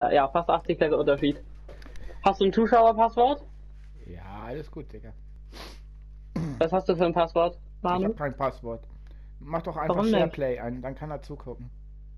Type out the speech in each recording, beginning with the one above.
Ja, fast 80 der Unterschied. Hast du ein Zuschauerpasswort? Ja, alles gut, Digga. Was hast du für ein Passwort, Ich Manu? habe kein Passwort. Mach doch einfach Warum nicht? SharePlay ein, dann kann er zugucken.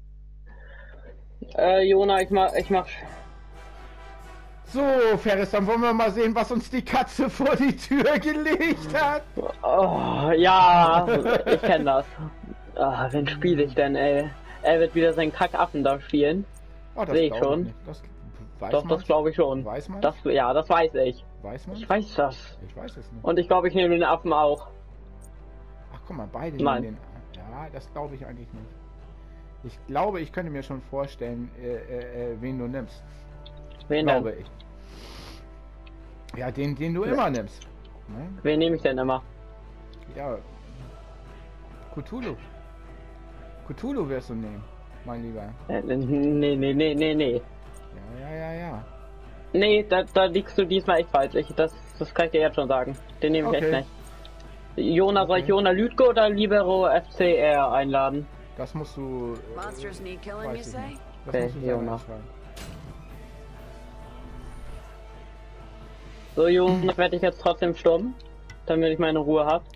Jona, ich mach. So, Ferris, dann wollen wir mal sehen, was uns die Katze vor die Tür gelegt hat. Oh, ja, ich kenn das. Ah, wen spiele ich denn, ey? Er wird wieder seinen Kackaffen da spielen. Oh, das Sehe ich glaub schon. nicht. Das weiß Doch, man. das glaube ich schon. Weiß man? Ja, das weiß ich. Weiß man? Ich weiß das. Ich weiß es nicht. Und ich glaube, ich nehme den Affen auch. Ach, guck mal, beide Nein. nehmen den. Ja, das glaube ich eigentlich nicht. Ich glaube, ich könnte mir schon vorstellen, wen du nimmst. Wen Glaube denn? ich. Ja, den du immer nimmst. Ne? Wen nehme ich denn immer? Ja. Cthulhu. Cthulhu wirst du nehmen, mein Lieber. Nee. Ja. Nee, da liegst du diesmal echt falsch. Das kann ich dir jetzt schon sagen. Den nehme ich Okay. echt nicht. Jona, soll ich Jona Lütke oder Libero FCR einladen? Das musst du. Monsters need killing, you Weiß ich say? nicht. Das Okay, musst du selber Jona. entscheiden. So, Jona, werde ich jetzt trotzdem stumm, damit ich meine Ruhe habe.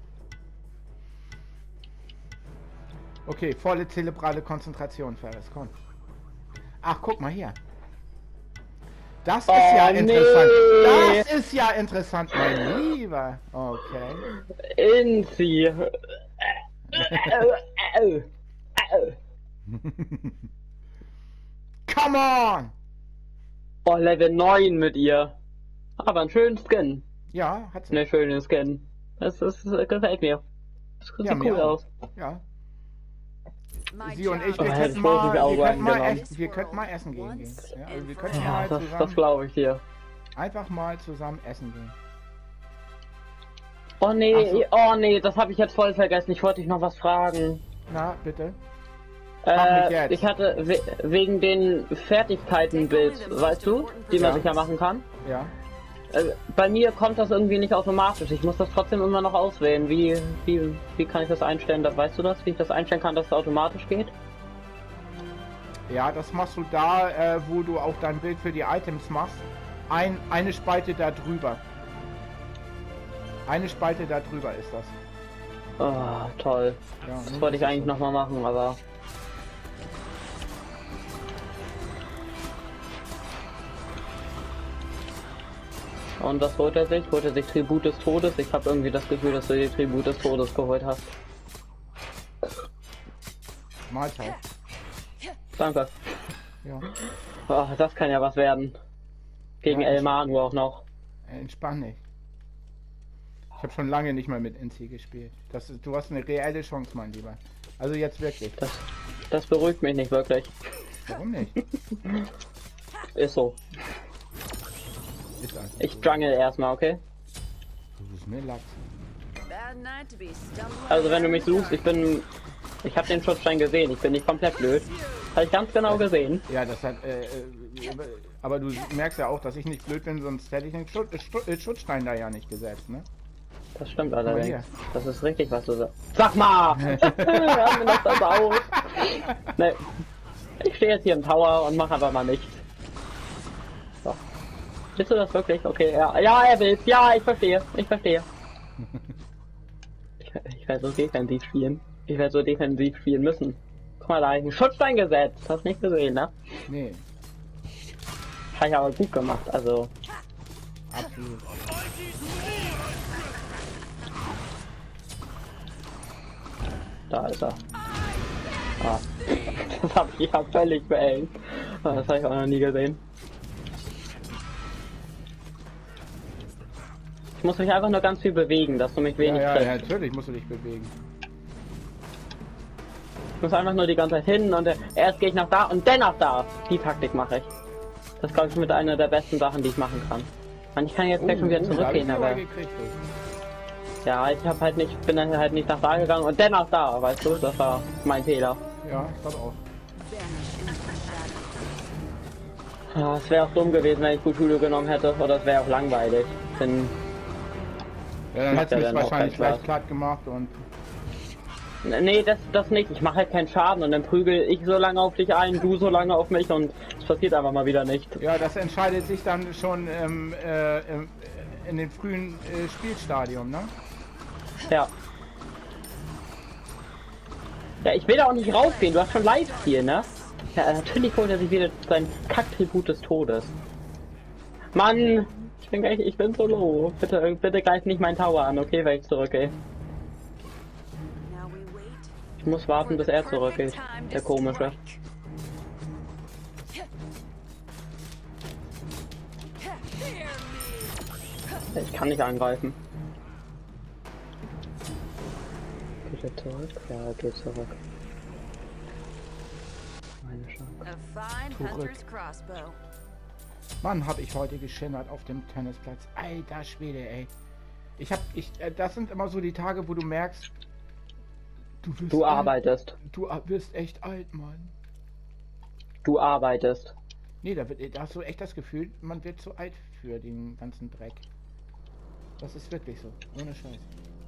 Okay, volle zerebrale Konzentration, Ferris, komm. Ach, guck mal hier. Das ist ja interessant. nee. Das ist ja interessant, mein Lieber. Okay. Inzi. Come on! Oh, Level 9 mit ihr. Aber ein schönen Skin. Ja, hat sie. Eine schöne Skin. Das gefällt mir. Das sieht Ja, mir cool auch. aus. Ja. My Sie und ich, job wir Oh, is hätte könnten ich bloß nicht mal, Auge wir könnten mal, angenommen. wir könnten mal essen gehen. Ja, also wir könnten Ja, mal das zusammen, glaube ich dir. einfach mal zusammen essen gehen. Oh nee, Ach so. oh nee, das habe ich jetzt voll vergessen. Ich wollte dich noch was fragen. Na, bitte? Mach mich jetzt. Ich hatte wegen den Fertigkeiten-Builds, weißt du, die man Ja. sich ja machen kann. Ja. Bei mir kommt das irgendwie nicht automatisch. Ich muss das trotzdem immer noch auswählen. Wie kann ich das einstellen? Weißt du das? Wie ich das einstellen kann, dass es automatisch geht? Ja, das machst du da, wo du auch dein Bild für die Items machst. Eine Spalte da drüber. Eine Spalte da drüber ist das. Oh, toll. Ja, Das wollte ich eigentlich noch mal machen, aber... Und was holt er sich? Holt er sich Tribut des Todes? Ich habe irgendwie das Gefühl, dass du die Tribut des Todes geholt hast. Mahlzeit. Danke. Ja. Oh, das kann ja was werden. Gegen Ja, El Manu auch noch. Entspann dich. Ich habe schon lange nicht mehr mit Inzi gespielt. Du hast eine reelle Chance, mein Lieber. Also jetzt wirklich. Das beruhigt mich nicht wirklich. Warum nicht? Ist so. Ist einfach Ich so. jungle erstmal, okay? Du bist mir Lachs. bad night to be stumbling. Also wenn du mich suchst, ich habe den Schutzstein gesehen, ich bin nicht komplett blöd. Habe ich ganz genau gesehen. Ja, das hat. Aber du merkst ja auch, dass ich nicht blöd bin, sonst hätte ich den Schutzstein da ja nicht gesetzt, ne? Das stimmt hier. allerdings. Das ist richtig, was du sagst. Sag mal! Hör mir das aus. Nee. Ich stehe jetzt hier im Tower und mache einfach mal nichts. So. Bist du das wirklich? Okay, ja. Ja, er will's. Ja, ich verstehe. Ich verstehe. Ich werde so defensiv spielen. Ich werde so defensiv spielen müssen. Guck mal, da habe ich einen Schutzstein gesetzt. Hast nicht gesehen, ne? Nee, Habe ich aber gut gemacht, also. absolut. Da ist er. Ah. Das habe ich ja völlig beält. Das habe ich auch noch nie gesehen. Ich muss mich einfach nur ganz viel bewegen, dass du mich wenig Ja, triffst. natürlich musst du dich bewegen. Ich muss einfach nur die ganze Zeit hin und erst gehe ich nach da und dann nach da. Die Taktik mache ich. Das glaube ich mit einer der besten Sachen, die ich machen kann. Und ich kann jetzt gleich schon wieder da hab ich zurückgehen, aber aber gekriegt, du. ja, ich habe halt nicht, bin dann halt nicht nach da gegangen und dann nach da, weißt du, das war mein Fehler. Ja, ich glaube auch. Vanish into the shadows. Ja, es wäre auch dumm gewesen, wenn ich Cthulhu genommen hätte, oder es wäre auch langweilig. Denn Ja, dann Macht hättest du ja mich dann auch wahrscheinlich keinen gleich Spaß. platt gemacht und. nee, das nicht. Ich mache halt keinen Schaden und dann prügel ich so lange auf dich ein, du so lange auf mich und passiert einfach mal wieder nicht. Ja, das entscheidet sich dann schon in den frühen Spielstadium, ne? Ja. Ja, ich will da auch nicht rausgehen, du hast schon Live-Spiel, ne? Ja, natürlich holt er sich wieder sein Kack-Tribut des Todes. Mann! Ich bin so low. Bitte greif nicht meinen Tower an, okay, weil ich zurückgehe. Now we wait Ich muss warten, bis er zurückgeht. Der komische. Ich kann nicht angreifen. Geht er zurück? Ja, er geht zurück. Meine Chance. a fine hunter's crossbow. Mann, hab ich heute geschimmert auf dem Tennisplatz. Alter Schwede, ey. Das sind immer so die Tage, wo du merkst, Du arbeitest. Du wirst echt alt, Mann. Du arbeitest. Nee, da hast du echt das Gefühl, man wird zu alt für den ganzen Dreck. Das ist wirklich so. Ohne Scheiß.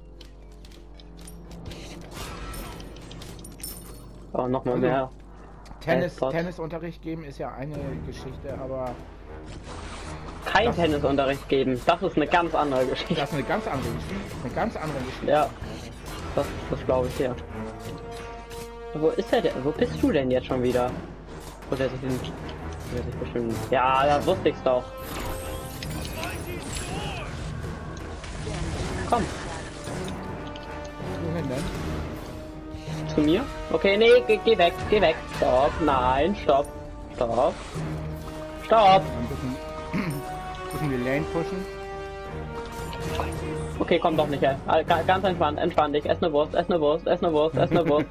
Oh, nochmal Also, mehr. Tennisunterricht geben ist ja eine Geschichte, aber Kein Tennisunterricht geben. Das ist eine ganz andere Geschichte. das ist eine ganz andere Geschichte. Eine ganz andere Geschichte. Ja. Das glaube ich ja. Wo ist er denn? Wo bist du denn jetzt schon wieder? Oder sich bestimmt. Ja, da wusste ich's doch. Komm, Wohin denn? zu mir? Okay, nee, geh weg, geh weg. Stopp, nein, stopp. Stopp. Stopp. Ein bisschen die Lane pushen. Okay, komm doch nicht her. Ganz entspannt, entspann dich. Ess eine Wurst, ess eine Wurst, ess eine Wurst, ess eine Wurst.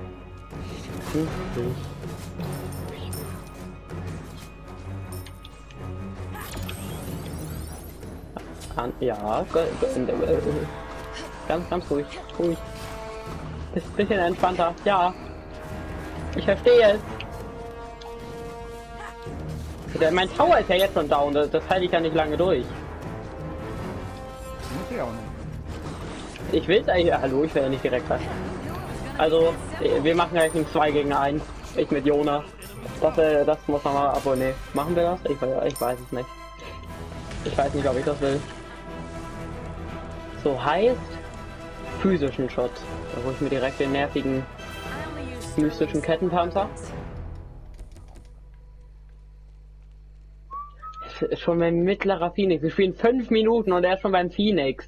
Ja, ganz ruhig, ruhig. Bisschen entspannter, ja. Ich verstehe es. Mein Tower ist ja jetzt schon down, das halte ich ja nicht lange durch. Muss ich auch nicht. Ich will es eigentlich, hallo, ich will ja nicht direkt rein. Also, wir machen gleich ein 2 gegen 1. Ich mit Jona. Das muss man mal, aber nee. Machen wir das? Ich weiß es nicht. Ich weiß nicht, ob ich das will. So heißt physischen Schutz. Da hole ich mir direkt den nervigen I only use mystischen Kettenpanzer. Ist schon mein mittlerer Phoenix. Wir spielen 5 Minuten und er ist schon beim Phoenix.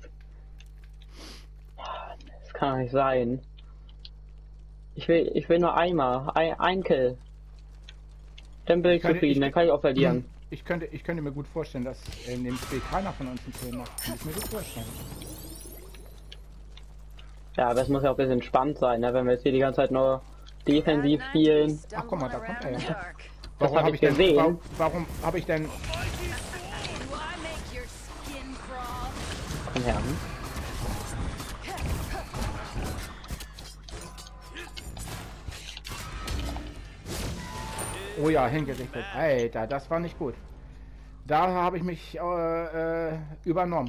Das kann doch nicht sein. Ich will nur einmal. Ein Kill. Dann bin ich zufrieden, dann kann ich auch verlieren. Ich könnte mir gut vorstellen, dass in dem Spiel keiner von uns einen Kill macht. Kann ich mir gut vorstellen. Ja, aber es muss ja auch ein bisschen spannend sein, ne? Wenn wir jetzt hier die ganze Zeit nur defensiv spielen. Ach, guck mal, da kommt er ja. Das hab ich gesehen. Warum habe ich denn... Do I make your skin crawl? Komm her. Oh ja, hingerichtet. Alter, das war nicht gut. Da habe ich mich übernommen.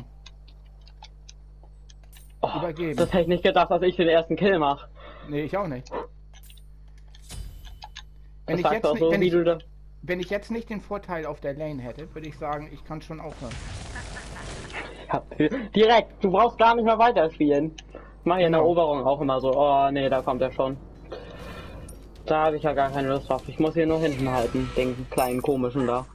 Oh, Übergeben. das hätte ich nicht gedacht, dass ich den ersten Kill mache. Nee, ich auch nicht. Das sagst du auch so, wie du da... Wenn ich jetzt nicht den Vorteil auf der Lane hätte, würde ich sagen, ich kann schon aufhören. Ja, direkt, du brauchst gar nicht mehr weiterspielen. Ich mache hier in der Eroberung auch immer so, oh nee, da kommt er schon. Da habe ich ja gar keine Lust drauf. Ich muss hier nur hinten halten, den kleinen komischen da.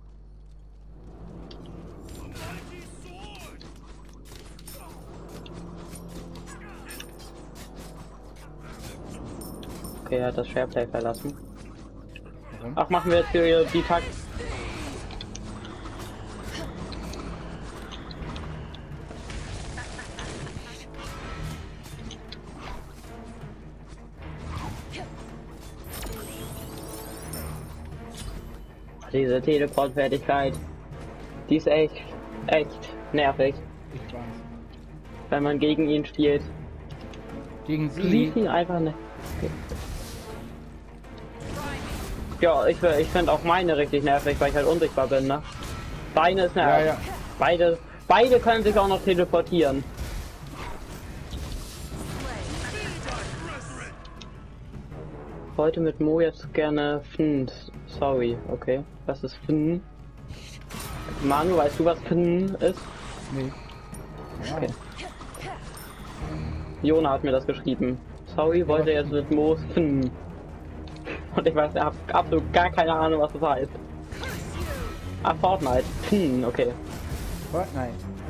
Okay, er hat das Shareplay verlassen. Warum? Ach, machen wir jetzt hier die Takt. Diese Teleport-Fertigkeit, die ist echt nervig, Ich weiß. wenn man gegen ihn spielt. Gegen Du siehst sie. ihn einfach nicht. Okay. Ja, ich finde auch meine richtig nervig, weil ich halt unsichtbar bin, ne? Deine ist nervig. Ja. Beide können sich auch noch teleportieren. Heute mit Mo jetzt gerne Sorry, okay. Was ist Finn? Manu, weißt du, was Finn ist? Nee. Ja. Okay. Jona hat mir das geschrieben. Sorry, wollte jetzt mit Moos Finn. Und ich weiß, ich habe absolut gar keine Ahnung, was das heißt. Ah, Fortnite. Finn, okay. Fortnite.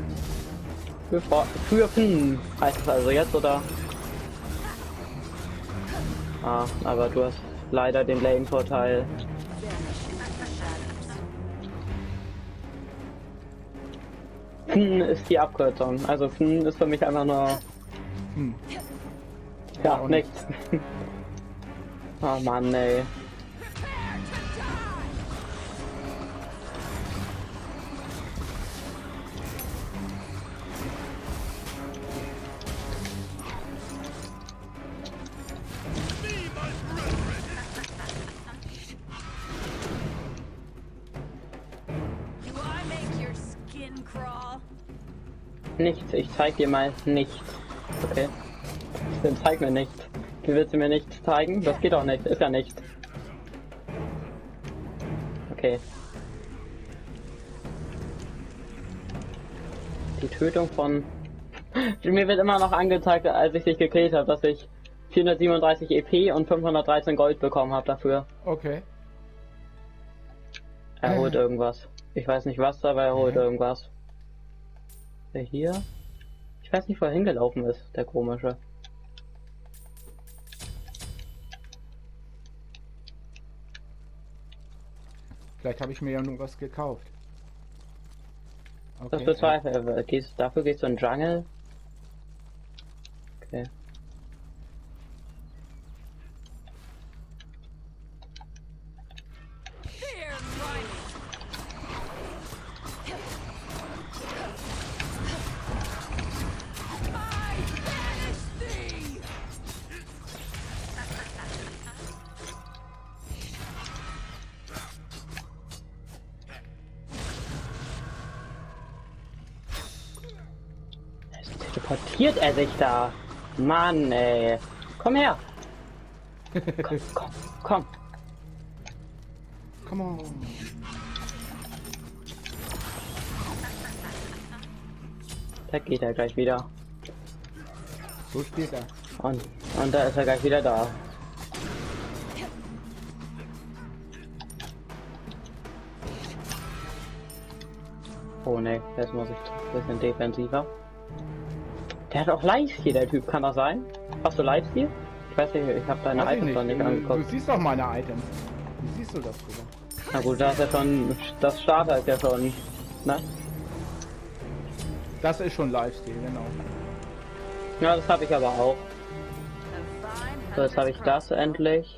Für Finn heißt es also jetzt, oder? Ah, aber du hast leider den Lane-Vorteil. Finn ist die Abkürzung. Also Finn ist für mich einfach nur... Ja, auch nichts. Oh Mann, ey. Do I make your skin crawl? Nichts, ich zeig dir mal nichts. Okay. Dann zeig mir nichts. Wie willst du mir nichts zeigen? Das geht doch nicht, ist ja nichts. Okay. Die Tötung von... Mir wird immer noch angezeigt, als ich dich gekillt habe, dass ich 437 EP und 513 Gold bekommen habe dafür. Okay. Er holt irgendwas. Ich weiß nicht was, aber er holt irgendwas. Der hier? Ich weiß nicht, wo er hingelaufen ist, der komische. Vielleicht habe ich mir ja nur was gekauft. Okay. Das bezweifle ich. Dafür gehst du in den Jungle? Okay. Fear running. I banish thee. Teleportiert er sich da? Mann, ey. Komm her. Komm. Come on. Da geht er gleich wieder. So steht er. Und da ist er gleich wieder da. Oh ne, jetzt muss ich ein bisschen defensiver. Der hat auch Livesteal, der Typ, kann das sein? Hast du Livesteal? Ich weiß nicht, ich habe deine Weiß ich Items noch nicht Du angeguckt. siehst doch meine Items. Wie siehst du das sogar? Na gut, da ist ja schon, das Starter ist ja schon, ne? Das ist schon Lifestyle, genau. Ja, das habe ich aber auch. A fine So, jetzt habe ich das endlich.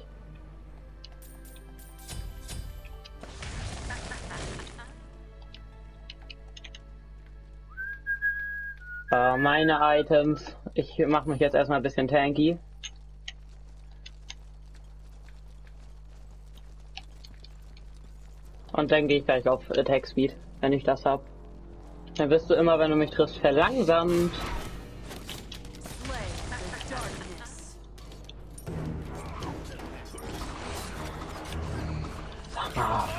Meine Items. Ich mache mich jetzt erstmal ein bisschen tanky. Und dann gehe ich gleich auf Attack Speed, wenn ich das hab. Dann wirst du immer, wenn du mich triffst, verlangsamt. slay the darkness. Ah.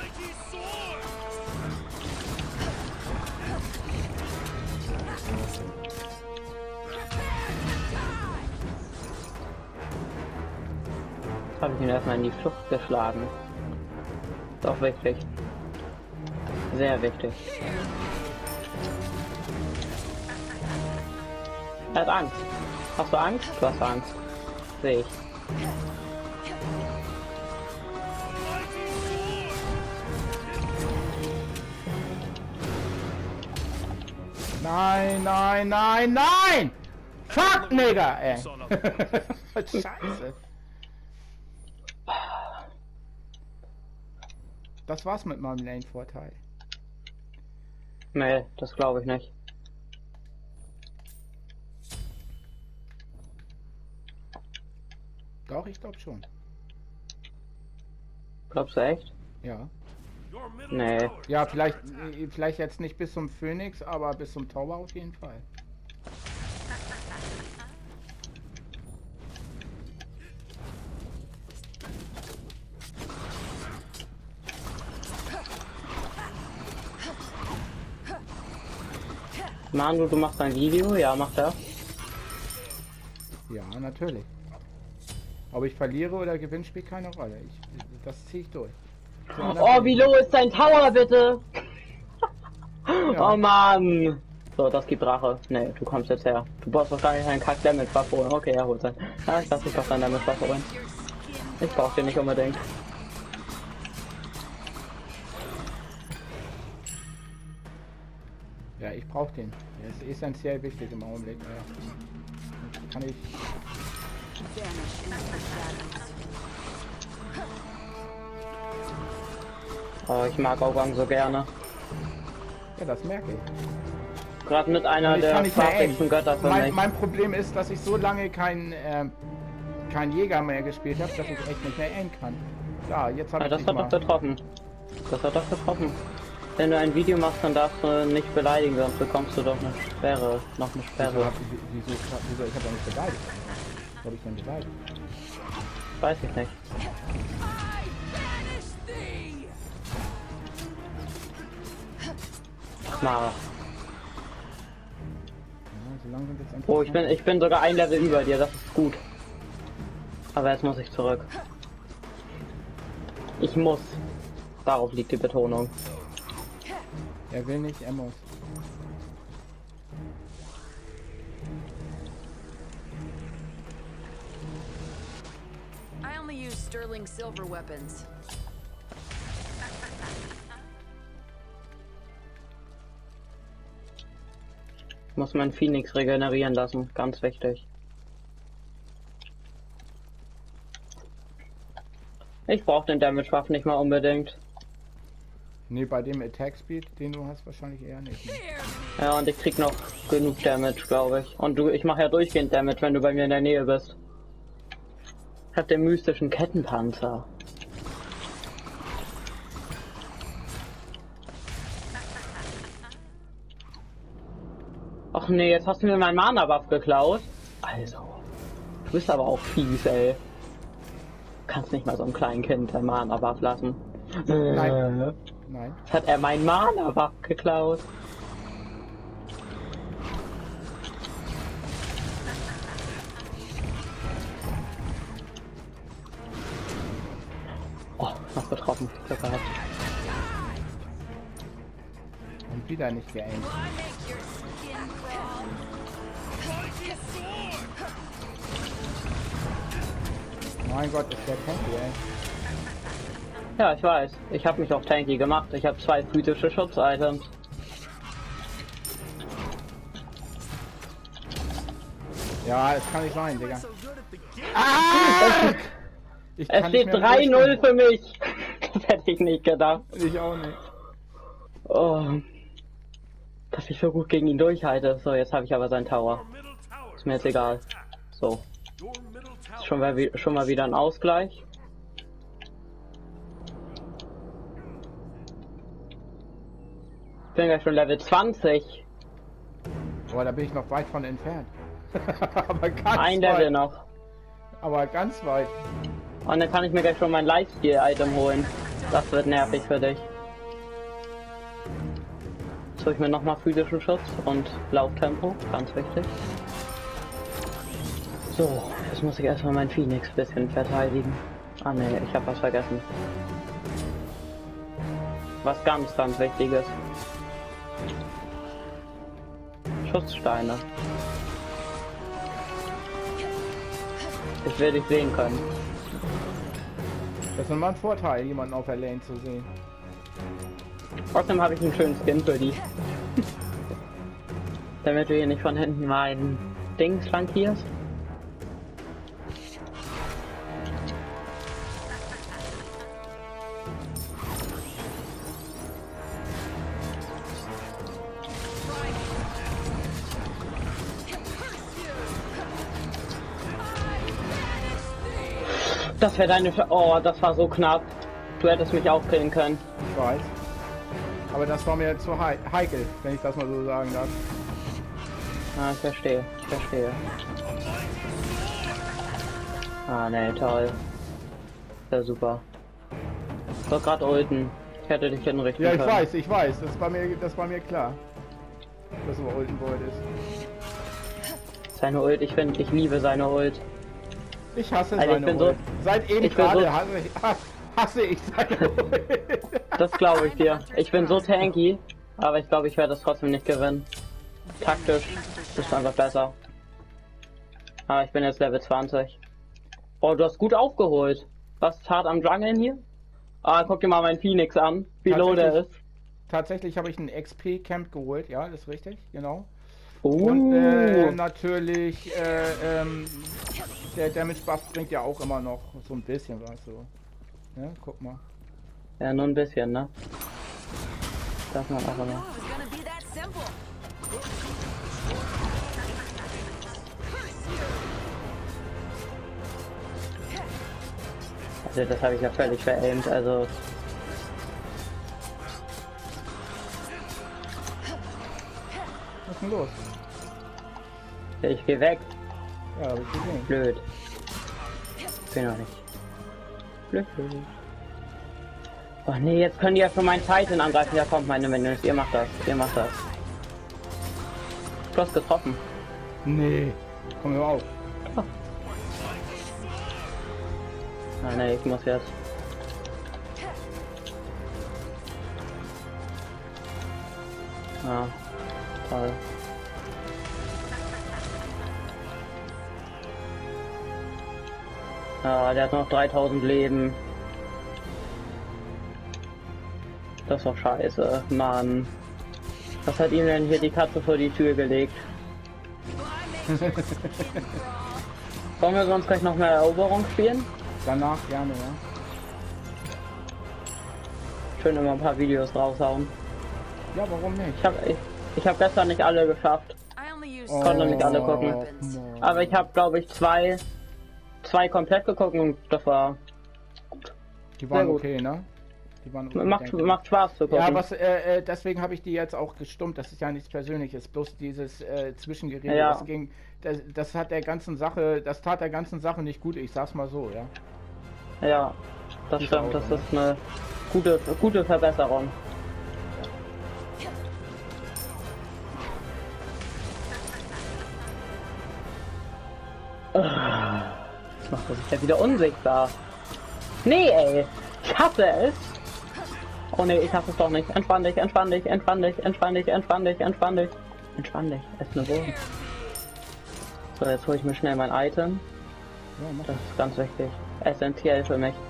Jetzt habe ich ihn erstmal in die Flucht geschlagen. Ist auch wichtig. Sehr wichtig. Er hat Angst. Hast du Angst? Du hast Angst. Sehe ich. Nein, nein, nein, nein! Fuck, Nigga, ey! Scheiße. Das war's mit meinem Lane-Vorteil. Nee, das glaube ich nicht. Doch, ich glaube schon. Glaubst du echt? Ja. Nee. Ja, vielleicht jetzt nicht bis zum Phoenix, aber bis zum Tower auf jeden Fall. Manu, du machst ein Video? Ja, macht er. Ja, natürlich. Ob ich verliere oder gewinne, spielt keine Rolle. Das ziehe ich durch. So, Oh, wie low ist dein Tower, bitte? Ja. Oh Mann! So, das gibt Rache. Nee, du kommst jetzt her. Du brauchst doch gar nicht einen Kack Damage Buff holen. Okay, er holt sein. Ja, ich lass dich doch deinen Damage Buff holen. Ich brauch den nicht unbedingt. Ja, ich brauche den. Der ist essentiell wichtig im Augenblick. Ja. Kann ich. Oh, ich mag Augong so gerne. Ja, das merke ich. Gerade mit einer Ich der kann nicht mehr farbensten aimen. Götter für mich. Mein Problem ist, dass ich so lange kein Jäger mehr gespielt habe, dass ich echt nicht mehr aimen kann. Ja, jetzt habe Ah, ich das dich hat mal. doch getroffen. Das hat doch getroffen. Wenn du ein Video machst, dann darfst du nicht beleidigen, sonst bekommst du doch eine Sperre. Noch eine Sperre. Wieso? Ich habe doch nicht beleidigt. Was habe ich denn beleidigt? Weiß ich nicht. Mara. Ja, so langsam wird's endlich Oh, ich bin sogar ein Level über dir, das ist gut. Aber jetzt muss ich zurück. Ich muss. Darauf liegt die Betonung. Er will nicht, er muss. I only use sterling silver weapons. Ich muss meinen Phoenix regenerieren lassen, ganz wichtig. Ich brauche den Damage Buff nicht mal unbedingt. Nee, bei dem Attack Speed, den du hast, wahrscheinlich eher nicht. Ne? Ja, und ich krieg noch genug Damage, glaube ich. Und ich mache ja durchgehend Damage, wenn du bei mir in der Nähe bist. Ich hab den mystischen Kettenpanzer. Ach nee, jetzt hast du mir meinen Mana-Buff geklaut. Also, du bist aber auch fies, ey. Du kannst nicht mal so einem kleinen Kind ein Mana-Buff lassen. Nein. Nein. Jetzt hat er meinen Mana-Buff geklaut. Oh, noch getroffen. Glück gehabt. Und wieder nicht geaimt. I make your skin crawl. Mein Gott, ist der tanky, ey. Ja, ich weiß. Ich habe mich auch tanky gemacht. Ich habe 2 physische Schutz-Items. Ja, es kann nicht sein, Digga. Ich Es kann nicht steht mehr 3-0 für mich. Das hätte ich nicht gedacht. durchstehen. Ich auch nicht. Oh. Dass ich so gut gegen ihn durchhalte. So, jetzt habe ich aber seinen Tower. Ist mir jetzt egal. So. Ist schon mal wieder ein Ausgleich. Ich bin gleich schon Level 20. Boah, da bin ich noch weit von entfernt. Aber ganz Ein weit. Level noch. Aber ganz weit. Und dann kann ich mir gleich schon mein Lifesteal-Item holen. Das wird nervig für dich. Jetzt hole ich mir nochmal physischen Schutz und Lauftempo. Ganz wichtig. So, jetzt muss ich erstmal mein Phoenix ein bisschen verteidigen. Ah ne, ich habe was vergessen. Was ganz wichtiges. Schutzsteine. Ich will dich sehen können. Das ist immer ein Vorteil, jemanden auf der Lane zu sehen. Trotzdem habe ich einen schönen Skin für die. Damit du hier nicht von hinten mein Ding flankierst. Das wäre deine Oh, das war so knapp. Du hättest mich auch killen können. Ich weiß. Aber das war mir zu heikel, wenn ich das mal so sagen darf. Ah, ich verstehe. Ich verstehe. Ah, ne, toll. Ja, super. Ich wollte gerade ulten. Ich hätte dich hinrichten Ja, ich können. weiß, ich weiß. Das war mir klar. Das war Ultenbold ist. Seine Ult, ich liebe seine Ult. Ich hasse Also ich seine bin Ult. so- Seit eben ich bin gerade so- hasse ich seine Ult. Das glaube ich dir. Ich bin so tanky, aber ich glaube, ich werde das trotzdem nicht gewinnen. Taktisch ist einfach besser. Aber ich bin jetzt Level 20. Oh, du hast gut aufgeholt. Was ist hart am Jungeln hier? Ah, guck dir mal meinen Phoenix an, wie low der ist. Tatsächlich habe ich einen XP-Camp geholt, ja, das ist richtig, genau. Oh, Und natürlich, der Damage Buff bringt ja auch immer noch so ein bisschen was so. Ja, guck mal. ja, nur ein bisschen, ne? Darf man auch immer. It was gonna be that simple. Also das habe ich ja völlig veraimt, also Was ist denn los? ich geh weg. Ja, hab ich gesehen. Blöd. Bin noch nicht. Blöd. Oh nee, jetzt können die ja für meinen Titan angreifen. Ja kommt meine Minions, ihr macht das, ihr macht das. Plus getroffen. Nee, komm hör auf. Ah nee, ich muss jetzt. Ah, toll. Ah, der hat noch 3000 Leben. Das ist doch scheiße, Mann. Was hat ihm denn hier die Katze vor die Tür gelegt? Wollen wir sonst gleich noch mehr Eroberung spielen? Danach gerne, ja. Schön immer ein paar Videos raushauen. Ja, warum nicht? Ich hab gestern nicht alle geschafft. I only use Konnte nicht alle gucken. weapons. Aber ich habe, glaube ich, zwei komplett geguckt und das war Die waren sehr gut. okay, ne? Die waren okay, macht, denke ich. macht Spaß zu gucken. Ja, was, deswegen habe ich die jetzt auch gestummt. Das ist ja nichts Persönliches, bloß dieses Zwischengerede. Ja. Das hat der ganzen Sache, das tat der ganzen Sache nicht gut. Ich sag's mal so, ja. Ja, das Sieht stimmt. aus, Das ne? ist eine gute Verbesserung. Das macht sich ja wieder unsichtbar. Nee, ey. Ich hasse es. Oh nee, ich hasse es doch nicht. Entspann dich, entspann dich, entspann dich, entspann dich, entspann dich, entspann dich. Entspann dich. Es ist eine Wurm. So, jetzt hole ich mir schnell mein Item. Ja, mach Das ist ganz wichtig. Essentiell für mich.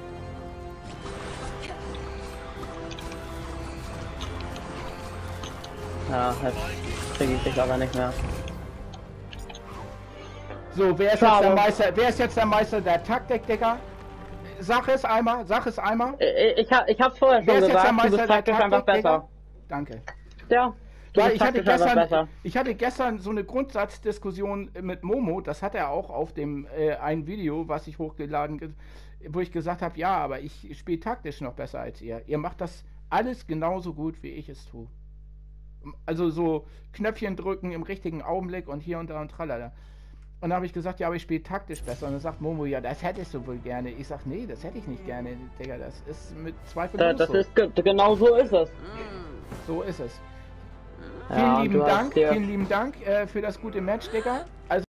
Ja, jetzt kriege ich dich aber nicht mehr. So, wer ist, jetzt Schade. der Meister, wer ist jetzt der Meister der Taktik, Digga? Sag es einmal, sag es einmal. Ich hab's vorher Wer schon ist jetzt der gesagt, du Meister bist der taktisch einfach Taktik, Digga? besser. Danke. Ja, du Weil bist taktisch einfach besser. ich hatte gestern so eine Grundsatzdiskussion mit Momo, das hat er auch auf dem ein Video, was ich hochgeladen, wo ich gesagt habe, ja, aber ich spiele taktisch noch besser als ihr. Ihr macht das alles genauso gut, wie ich es tue. Also so Knöpfchen drücken im richtigen Augenblick und hier und da und tralala. Und dann habe ich gesagt, ja, aber ich spiele taktisch besser. Und dann sagt Momo, ja, das hättest du wohl gerne. Ich sag, nee, das hätte ich nicht gerne, Digga, das ist mit zweifellos Das so. ist genau so ist es. So ist es. Ja, Vielen du hast dir- lieben Dank für das gute Match, Digga.